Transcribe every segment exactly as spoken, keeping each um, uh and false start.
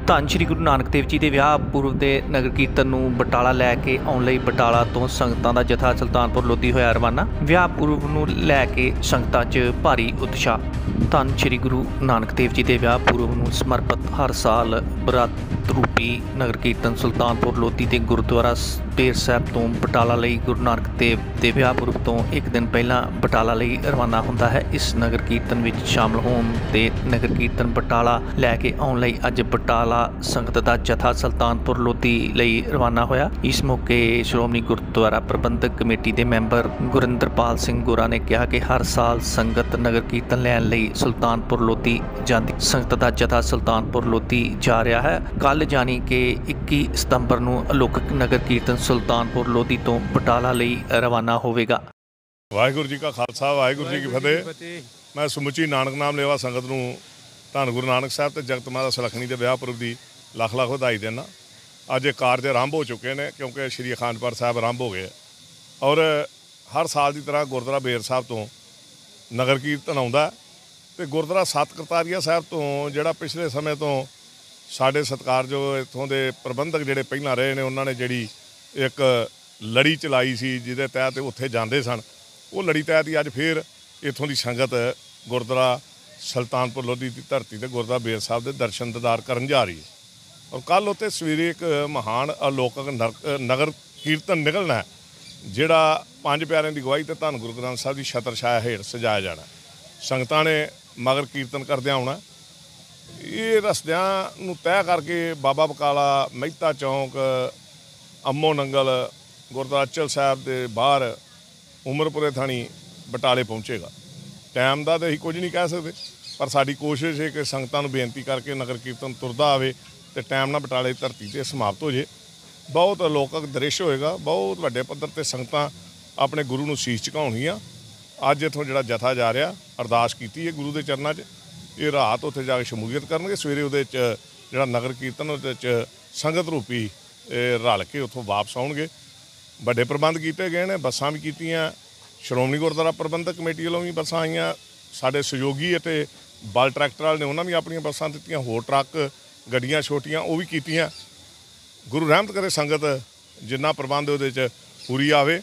ਧੰਨ ਸ਼੍ਰੀ ਗੁਰੂ ਨਾਨਕ ਦੇਵ ਜੀ ਦੇ ਵਿਆਹ ਪੁਰਬ ਦੇ ਨਗਰ ਕੀਰਤਨ ਨੂੰ ਬਟਾਲਾ ਲੈ ਕੇ ਆਉਣ ਲਈ ਬਟਾਲਾ ਤੋਂ ਸੰਗਤਾਂ ਦਾ ਜਥਾ ਸੁਲਤਾਨਪੁਰ ਲੋਧੀ ਹੋਇਆ ਰਵਾਨਾ। ਵਿਆਹ ਪੁਰਬ ਨੂੰ ਲੈ ਕੇ ਸੰਗਤਾਂ 'ਚ ਭਾਰੀ ਉਤਸ਼ਾਹ। ਧੰਨ ਸ਼੍ਰੀ ਗੁਰੂ ਨਾਨਕ ਦੇਵ ਜੀ ਦੇ ਵਿਆਹ ਪੁਰਬ ਨੂੰ ਸਮਰਪਿਤ ਹਰ ਸਾਲ ਬਰਾਤ ਰੂਪੀ ਨਗਰ ਕੀਰਤਨ ਸੁਲਤਾਨਪੁਰ ਲੋਧੀ ਤੇ ਗੁਰਦੁਆਰਾ ਬੇਰ ਸਾਹਿਬ ਤੋਂ ਬਟਾਲਾ ਲਈ ਗੁਰੂ ਨਾਨਕ ਦੇਵ ਦੇ ਵਿਆਹ ਪੁਰਬ ਤੋਂ ਇੱਕ ਦਿਨ ਪਹਿਲਾਂ ਬਟਾਲਾ ਲਈ ਰਵਾਨਾ ਹੁੰਦਾ ਹੈ। ਇਸ ਨਗਰ ਕੀਰਤਨ ਵਿੱਚ ਸ਼ਾਮਲ ਹੋਣ ਤੇ ਨਗਰ ਕੀਰਤਨ ਬਟਾਲਾ ਲੈ ਕੇ ਆਉਣ ਲਈ ਅੱਜ ਬਟਾਲਾ ਸੰਗਤ ਦਾ ਜਥਾ ਸੁਲਤਾਨਪੁਰ ਲੋਧੀ ਲਈ ਰਵਾਨਾ ਹੋਇਆ। ਇਸ ਮੌਕੇ ਸ਼੍ਰੋਮਣੀ ਗੁਰਦੁਆਰਾ ਪ੍ਰਬੰਧਕ ਕਮੇਟੀ ਦੇ ਮੈਂਬਰ ਗੁਰਿੰਦਰਪਾਲ ਸਿੰਘ ਗੋਰਾ ਨੇ ਕਿਹਾ ਕਿ ਹਰ ਸਾਲ ਸੰਗਤ ਨਗਰ ਕੀਰਤਨ ਲੈਣ ਲਈ ਸੁਲਤਾਨਪੁਰ ਲੋਧੀ ਜਾਂਦੀ। ਸੰਗਤ ਦਾ ਜਥਾ ਸੁਲਤਾਨਪੁਰ ਲੋਧੀ ਜਾ ਰਿਹਾ ਹੈ। ਕੱਲ ਜਾਣੀ ਕਿ ਇੱਕੀ ਸਤੰਬਰ ਨੂੰ ਅਲੌਕਿਕ ਨਗਰ ਕੀਰਤਨ ਸੁਲਤਾਨਪੁਰ ਲੋਧੀ ਤੋਂ ਬਟਾਲਾ ਲਈ ਰਵਾਨਾ ਹੋਵੇਗਾ। ਵਾਹਿਗੁਰੂ ਜੀ ਕਾ ਖਾਲਸਾ, ਵਾਹਿਗੁਰੂ ਜੀ ਕੀ ਫਤਿਹ। ਮੈਂ ਸਮੁੱਚੀ ਨਾਨਕ ਨਾਮ ਲੇਵਾ ਸੰਗਤ ਨੂੰ ਧੰਨ ਗੁਰੂ ਨਾਨਕ ਸਾਹਿਬ ਤੇ ਜਗਤ ਮਾਤਾ ਸੁਲੱਖਣੀ ਦੇ ਵਿਆਹ ਪੁਰਬ ਦੀ ਲੱਖ ਲੱਖ ਵਧਾਈ ਦਿੰਦਾ। ਅੱਜ ਇਹ ਕਾਰਜ ਆਰੰਭ ਹੋ ਚੁੱਕੇ ਨੇ ਕਿਉਂਕਿ ਸ਼੍ਰੀ ਅਖੰਡ ਪਾਠ ਸਾਹਿਬ ਆਰੰਭ ਹੋ ਗਏ ਔਰ ਹਰ ਸਾਲ ਦੀ ਤਰ੍ਹਾਂ ਗੁਰਦੁਆਰਾ ਬੇਰ ਸਾਹਿਬ ਤੋਂ ਨਗਰ ਕੀਰਤਨ ਆਉਂਦਾ ਅਤੇ ਗੁਰਦੁਆਰਾ ਸੱਤ ਕਰਤਾਰੀਆ ਸਾਹਿਬ ਤੋਂ ਜਿਹੜਾ ਪਿਛਲੇ ਸਮੇਂ ਤੋਂ ਸਾਡੇ ਸਤਿਕਾਰਯੋਗ ਇੱਥੋਂ ਦੇ ਪ੍ਰਬੰਧਕ ਜਿਹੜੇ ਪਹਿਲਾਂ ਰਹੇ ਨੇ ਉਹਨਾਂ ਨੇ ਜਿਹੜੀ ਇੱਕ ਲੜੀ ਚਲਾਈ ਸੀ ਜਿਹਦੇ ਤਹਿਤ ਉੱਥੇ ਜਾਂਦੇ ਸਨ, ਉਹ ਲੜੀ ਤਹਿਤ ਹੀ ਅੱਜ ਫਿਰ ਇੱਥੋਂ ਦੀ ਸੰਗਤ ਗੁਰਦੁਆਰਾ ਸੁਲਤਾਨਪੁਰ ਲੋਧੀ ਦੀ ਧਰਤੀ 'ਤੇ ਗੁਰਦੁਆਰਾ ਬੇਰ ਸਾਹਿਬ ਦੇ ਦਰਸ਼ਨ ਦੀਦਾਰ ਕਰਨ ਜਾ ਰਹੀ ਹੈ। ਔਰ ਕੱਲ੍ਹ ਉੱਥੇ ਸਵੇਰੇ ਇੱਕ ਮਹਾਨ ਅਲੌਕਿਕ ਨਗਰ ਕੀਰਤਨ ਨਿਕਲਣਾ ਹੈ ਜਿਹੜਾ ਪੰਜ ਪਿਆਰਿਆਂ ਦੀ ਅਗਵਾਈ 'ਤੇ ਧੰਨ ਗੁਰੂ ਗ੍ਰੰਥ ਸਾਹਿਬ ਦੀ ਛਤਰ ਛਾਇਆ ਹੇਠ ਸਜਾਇਆ ਜਾਣਾ। ਸੰਗਤਾਂ ਨੇ ਮਗਰ ਕੀਰਤਨ ਕਰਦਿਆਂ ਆਉਣਾ। ਇਹ ਰਸਤਿਆਂ ਨੂੰ ਤੈਅ ਕਰਕੇ ਬਾਬਾ ਬਕਾਲਾ, ਮਹਿਤਾ ਚੌਂਕ, ਅੰਮੋ ਨੰਗਲ, ਗੁਰਦੁਆਰਾ ਅਚਲ ਸਾਹਿਬ ਦੇ ਬਾਹਰ ਉਮਰਪੁਰੇ ਥਾਣੀ ਬਟਾਲੇ ਪਹੁੰਚੇਗਾ। ਟਾਈਮ ਦਾ ਤਾਂ ਅਸੀਂ ਕੁਝ ਨਹੀਂ ਕਹਿ ਸਕਦੇ, ਪਰ ਸਾਡੀ ਕੋਸ਼ਿਸ਼ ਹੈ ਕਿ ਸੰਗਤਾਂ ਨੂੰ ਬੇਨਤੀ ਕਰਕੇ ਨਗਰ ਕੀਰਤਨ ਤੁਰਦਾ ਆਵੇ ਅਤੇ ਟਾਈਮ ਨਾਲ ਬਟਾਲੇ ਧਰਤੀ 'ਤੇ ਸਮਾਪਤ ਹੋ ਜੇ। ਬਹੁਤ ਅਲੌਕਿਕ ਦ੍ਰਿਸ਼ ਹੋਏਗਾ। ਬਹੁਤ ਵੱਡੇ ਪੱਧਰ 'ਤੇ ਸੰਗਤਾਂ ਆਪਣੇ ਗੁਰੂ ਨੂੰ ਸੀਸ ਝੁਕਾਉਣਗੀਆਂ। ਅੱਜ ਇੱਥੋਂ ਜਿਹੜਾ ਜਥਾ ਜਾ ਰਿਹਾ, ਅਰਦਾਸ ਕੀਤੀ ਹੈ ਗੁਰੂ ਦੇ ਚਰਨਾਂ 'ਚ, ਇਹ ਰਾਤ ਉੱਥੇ ਜਾ ਕੇ ਸ਼ਮੂਲੀਅਤ ਕਰਨਗੇ। ਸਵੇਰੇ ਉਹਦੇ 'ਚ ਜਿਹੜਾ ਨਗਰ ਕੀਰਤਨ ਉਹਦੇ 'ਚ ਸੰਗਤ ਰੂਪੀ ਰਲ ਕੇ ਉੱਥੋਂ ਵਾਪਸ ਆਉਣਗੇ। ਵੱਡੇ ਪ੍ਰਬੰਧ ਕੀਤੇ ਗਏ ਨੇ, ਬੱਸਾਂ ਵੀ ਕੀਤੀਆਂ। ਸ਼੍ਰੋਮਣੀ ਗੁਰਦੁਆਰਾ ਪ੍ਰਬੰਧਕ ਕਮੇਟੀ ਵੱਲੋਂ ਵੀ ਬੱਸਾਂ ਆਈਆਂ। ਸਾਡੇ ਸਹਿਯੋਗੀ ਅਤੇ ਬਲ ਟਰੈਕਟਰ ਵਾਲੇ ਨੇ ਉਹਨਾਂ ਵੀ ਆਪਣੀਆਂ ਬੱਸਾਂ ਦਿੱਤੀਆਂ। ਹੋਰ ਟਰੱਕ ਗੱਡੀਆਂ ਛੋਟੀਆਂ ਉਹ ਵੀ ਕੀਤੀਆਂ। ਗੁਰੂ ਰਹਿਮਤ ਕਰੇ ਸੰਗਤ ਜਿੰਨਾ ਪ੍ਰਬੰਧ ਉਹਦੇ 'ਚ ਪੂਰੀ ਆਵੇ।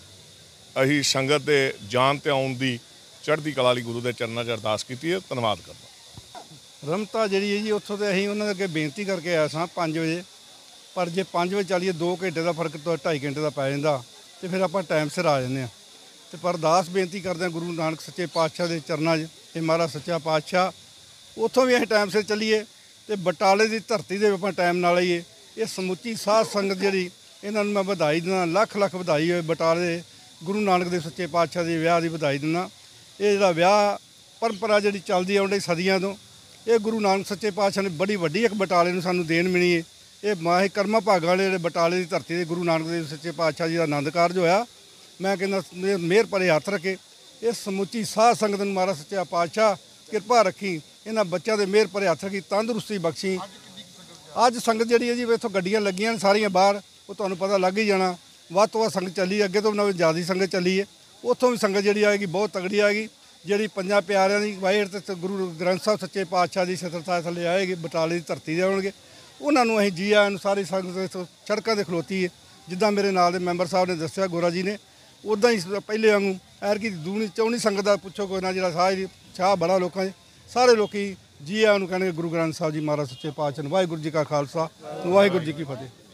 ਅਸੀਂ ਸੰਗਤ ਦੇ ਜਾਣ ਤੇ ਆਉਣ ਦੀ ਚੜ੍ਹਦੀ ਕਲਾ ਲਈ ਗੁਰੂ ਦੇ ਚਰਨਾਂ 'ਚ ਅਰਦਾਸ ਕੀਤੀ ਹੈ। ਧੰਨਵਾਦ ਕਰਦਾ। ਰਮਤਾ ਜਿਹੜੀ ਹੈ ਜੀ ਉੱਥੋਂ ਤੇ ਅਸੀਂ ਉਹਨਾਂ ਦੇ ਅੱਗੇ ਬੇਨਤੀ ਕਰਕੇ ਆਏ ਸਾਂ ਪੰਜ ਵਜੇ, ਪਰ ਜੇ ਪੰਜ ਵਜੇ ਚੱਲੀਏ ਦੋ ਘੰਟੇ ਦਾ ਫਰਕ ਤੋਂ ਢਾਈ ਘੰਟੇ ਦਾ ਪੈ ਜਾਂਦਾ ਅਤੇ ਫਿਰ ਆਪਾਂ ਟਾਈਮ ਸਿਰ ਆ ਜਾਂਦੇ ਹਾਂ। ਅਤੇ ਪਰ ਅਰਦਾਸ ਬੇਨਤੀ ਕਰਦੇ ਹਾਂ ਗੁਰੂ ਨਾਨਕ ਸੱਚੇ ਪਾਤਸ਼ਾਹ ਦੇ ਚਰਨਾਂ 'ਚ, ਇਹ ਮਹਾਰਾਜ ਸੱਚਾ ਪਾਤਸ਼ਾਹ ਉੱਥੋਂ ਵੀ ਅਸੀਂ ਟਾਈਮ ਸਿਰ ਚੱਲੀਏ ਅਤੇ ਬਟਾਲੇ ਦੀ ਧਰਤੀ ਦੇ ਆਪਾਂ ਟਾਈਮ ਨਾਲ ਆਈਏ। ਇਹ ਸਮੁੱਚੀ ਸਾਧ ਸੰਗਤ ਜਿਹੜੀ ਇਹਨਾਂ ਨੂੰ ਮੈਂ ਵਧਾਈ ਦਿੰਦਾ, ਲੱਖ ਲੱਖ ਵਧਾਈ ਹੋਏ। ਬਟਾਲੇ ਗੁਰੂ ਨਾਨਕ ਦੇਵ ਸੱਚੇ ਪਾਤਸ਼ਾਹ ਦੇ ਵਿਆਹ ਦੀ ਵਧਾਈ ਦਿੰਦਾ। ਇਹ ਜਿਹੜਾ ਵਿਆਹ ਪਰੰਪਰਾ ਜਿਹੜੀ ਚੱਲਦੀ ਆਉਣ ਡਈ ਸਦੀਆਂ ਤੋਂ, ਇਹ ਗੁਰੂ ਨਾਨਕ ਸੱਚੇ ਪਾਤਸ਼ਾਹ ਨੇ ਬੜੀ ਵੱਡੀ ਇੱਕ ਬਟਾਲੇ ਨੂੰ ਸਾਨੂੰ ਦੇਣ ਮਿਲੀ ਹੈ। ਇਹ ਮਾਹੀ ਕਰਮਾਂ ਭਾਗਾਂ ਵਾਲੇ ਜਿਹੜੇ ਬਟਾਲੇ ਦੀ ਧਰਤੀ 'ਤੇ ਗੁਰੂ ਨਾਨਕ ਦੇਵ ਸੱਚੇ ਪਾਤਸ਼ਾਹ ਜੀ ਦਾ ਆਨੰਦ ਕਾਰਜ ਹੋਇਆ। ਮੈਂ ਕਹਿੰਦਾ ਮਿਹਰ ਭਰੇ ਹੱਥ ਰੱਖੇ ਇਹ ਸਮੁੱਚੀ ਸਾਧ ਸੰਗਤ ਨੂੰ ਮਹਾਰਾਜ ਸੱਚਾ ਪਾਤਸ਼ਾਹ ਕਿਰਪਾ ਰੱਖੀ। ਇਹਨਾਂ ਬੱਚਿਆਂ ਦੇ ਮਿਹਰ ਭਰੇ ਹੱਥ ਰੱਖੀ, ਤੰਦਰੁਸਤੀ ਬਖਸ਼ੀ। ਅੱਜ ਸੰਗਤ ਜਿਹੜੀ ਹੈ ਜੀ ਇੱਥੋਂ ਗੱਡੀਆਂ ਲੱਗੀਆਂ ਨੇ ਸਾਰੀਆਂ ਬਾਹਰ, ਉਹ ਤੁਹਾਨੂੰ ਪਤਾ ਲੱਗ ਹੀ ਜਾਣਾ। ਵੱਧ ਤੋਂ ਵੱਧ ਸੰਗਤ ਚੱਲੀ, ਅੱਗੇ ਤੋਂ ਵੀ ਜ਼ਿਆਦਾ ਸੰਗਤ ਚੱਲੀ ਹੈ। ਉੱਥੋਂ ਵੀ ਸੰਗਤ ਜਿਹੜੀ ਆਏਗੀ ਬਹੁਤ ਤਗੜੀ ਆਏਗੀ, ਜਿਹੜੀ ਪੰਜਾਂ ਪਿਆਰਿਆਂ ਦੀ ਵਾਹਿਰ ਤੇ ਗੁਰੂ ਗ੍ਰੰਥ ਸਾਹਿਬ ਸੱਚੇ ਪਾਤਸ਼ਾਹ ਦੀ ਛਤਰਛਾਇਆ ਥੱਲੇ ਆਏਗੀ, ਬਟਾਲੇ ਦੀ ਧਰਤੀ ਦੇ ਆਉਣਗੇ। ਉਹਨਾਂ ਨੂੰ ਅਸੀਂ ਜੀ ਆਇਆਂ ਨੂੰ ਸਾਰੀ ਸੰਗਤ ਸੜਕਾਂ 'ਤੇ ਖਲੋਤੀ ਹੈ। ਜਿੱਦਾਂ ਮੇਰੇ ਨਾਲ ਦੇ ਮੈਂਬਰ ਸਾਹਿਬ ਨੇ ਦੱਸਿਆ, ਗੋਰਾ ਜੀ ਨੇ, ਉੱਦਾਂ ਹੀ ਪਹਿਲੇ ਵਾਂਗੂ ਐਰਕੀ ਦੂਣੀ ਚੌਣੀ ਸੰਗਤ ਦਾ ਪੁੱਛੋ ਕੋਈ ਨਾ, ਜਿਹੜਾ ਸਾਹ ਚਾਹ ਬੜਾ ਲੋਕਾਂ 'ਚ, ਸਾਰੇ ਲੋਕੀ ਜੀ ਆਇਆਂ ਨੂੰ ਕਹਿਣਗੇ ਗੁਰੂ ਗ੍ਰੰਥ ਸਾਹਿਬ ਜੀ ਮਹਾਰਾਜ ਸੱਚੇ ਪਾਤਸ਼ਾਹ ਨੂੰ। ਵਾਹਿਗੁਰੂ ਜੀ ਕਾ ਖਾਲਸਾ, ਵਾਹਿਗੁਰੂ ਜੀ ਕੀ ਫਤਿਹ।